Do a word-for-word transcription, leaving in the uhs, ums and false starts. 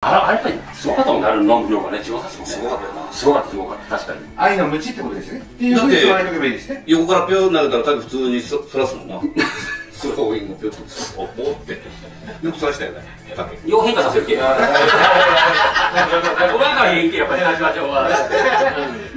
あら、あれやっぱりすごかったもんね、あれの量がね、違うさすもんね。 すごかったよな。 すごかった、すごかった、確かに。愛の無知ってことですね。っていうふうに座りとけばいいですね。 横からピョー投げたら、多分普通にそらすもんな。スローイングピョーって、おおって。よくそらしたよね。 よう変化させるけ。お前から変形やっぱり、社長は。